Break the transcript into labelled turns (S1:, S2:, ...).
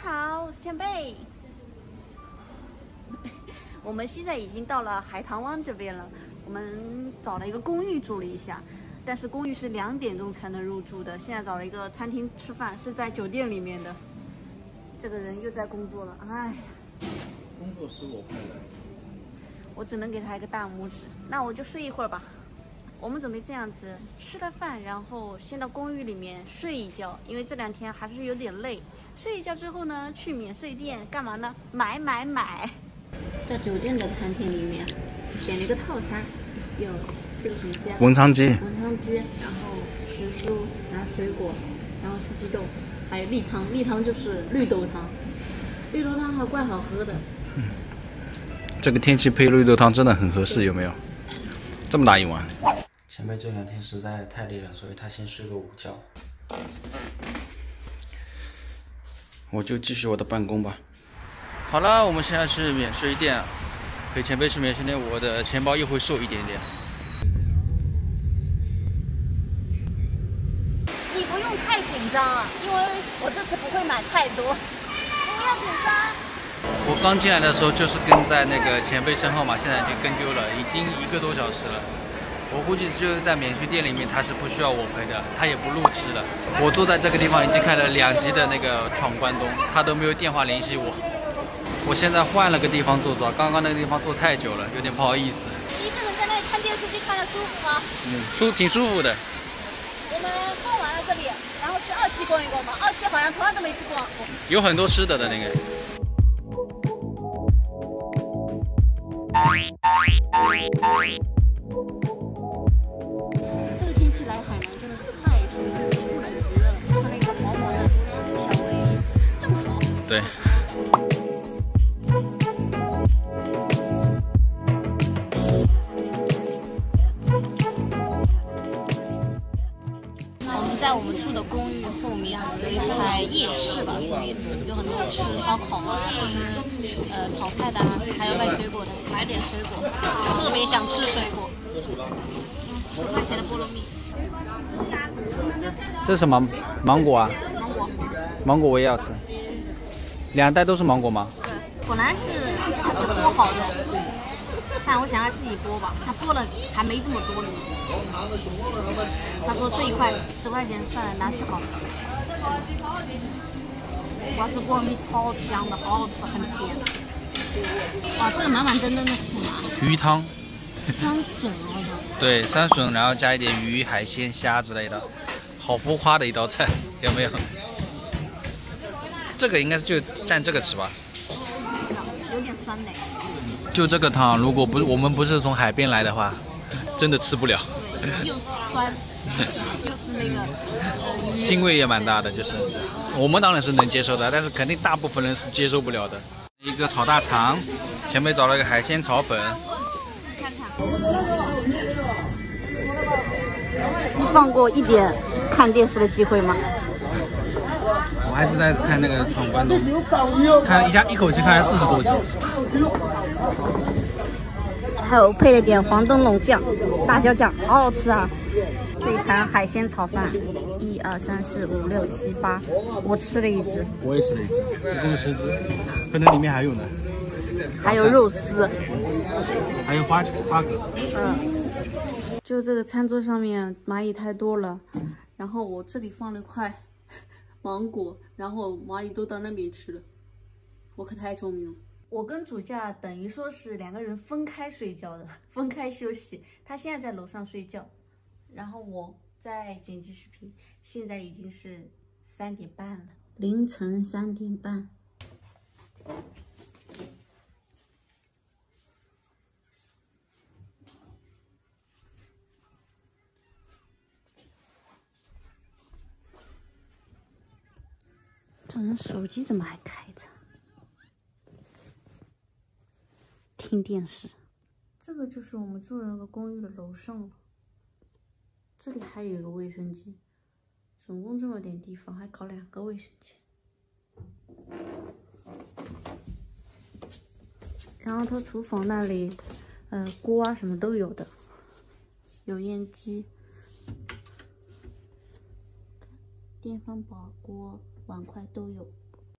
S1: 好，我是前辈。我们现在已经到了海棠湾这边了。我们找了一个公寓住了一下，但是公寓是2点钟才能入住的。现在找了一个餐厅吃饭，是在酒店里面的。这个人又在工作了，哎呀。
S2: 工作是我派的。
S1: 我只能给他一个大拇指。那我就睡一会儿吧。我们准备这样子，吃了饭，然后先到公寓里面睡一觉，因为这2天还是有点累。睡一觉之后呢，去免税店干嘛呢？买！在酒店的餐厅里面点了一个套餐，有这个什么鸡啊？
S2: 文昌鸡，
S1: 然后时蔬，然后水果，然后四季豆，还有例汤。例汤就是绿豆汤，绿豆汤还怪好喝的。
S2: 这个天气配绿豆汤真的很合适，有没有？这么大一碗。前辈这2天实在太累了，所以他先睡个午觉。我就继续我的办公吧。好了，我们现在是免税店，陪前辈去免税店，我的钱包又会瘦一点点。
S1: 你不用太紧张啊，因为我这次不会买太多，不要紧张。
S2: 我刚进来的时候就是跟在那个前辈身后嘛，现在已经跟丢了，已经1个多小时了。我估计就是在免税店里面，他是不需要我陪的，他也不录制了。我坐在这个地方已经开了2级的那个闯关东，他都没有电话联系我。我现在换了个地方坐，刚刚那个地方坐太久了，有点不好意思。
S1: 一个人在那里看电视机看得舒服吗？
S2: 挺舒服的。
S1: 我们逛完了这里，然后去2期逛一逛吧。2期好像从来都没去逛过。
S2: 有很多吃的那个。
S1: 这个天气来海南真的是太舒服了，穿了一个薄薄的小卫衣，正好。
S2: 对。
S1: 在我们住的公寓后面有一排夜市吧，属于有很多吃烧烤啊，吃炒菜的啊，还有卖水果的，买点水果，特别想吃水果。10块钱的菠萝蜜。
S2: 这是什么？芒果啊？
S1: 芒果。
S2: 芒果我也要吃。2袋都是芒果吗？
S1: 对，本来是剥好的，但我想要自己剥吧，他剥了还没这么多呢。他说这一块10块钱算了，拿去好了。哇，这菠萝蜜超香的，好好吃，很甜。哇，这个满满登登的是什么？
S2: 鱼汤。
S1: 山笋好像。对，
S2: 山笋，然后加一点鱼、海鲜、虾之类的，好浮夸的一道菜，有没有？这个应该是就蘸这个吃吧。
S1: 有点酸呢。
S2: 就这个汤，如果我们不是从海边来的话，真的吃不了。
S1: 对，又酸，又是那个
S2: 腥味也蛮大的，就是我们当然是能接受的，但是肯定大部分人是接受不了的。一个炒大肠，前面找了一个海鲜炒粉。
S1: 看看，你放过一点看电视的机会吗？
S2: 我还是在看那个闯关东，看一口气看了40多集。
S1: 还有配了点黄灯笼酱、辣椒酱，好好吃啊！这一盘海鲜炒饭，1、2、3、4、5、6、7、8，我吃了1只，
S2: 我也吃了1只，一共10只，可能里面还有呢。
S1: 还有肉丝，
S2: 还有花蛤。
S1: 就这个餐桌上面蚂蚁太多了，然后我这里放了块芒果，然后蚂蚁都到那边去了，我可太聪明了。我跟主驾等于说是2个人分开睡觉的，分开休息。他现在在楼上睡觉，然后我在剪辑视频。现在已经是3点半了，凌晨3点半。这人手机怎么还开着？听电视。这个就是我们住的那个公寓的楼上了。这里还有一个卫生间，总共这么点地方，还搞2个卫生间。然后他厨房那里，锅啊什么都有的，油烟机、电饭煲、锅、碗筷都有。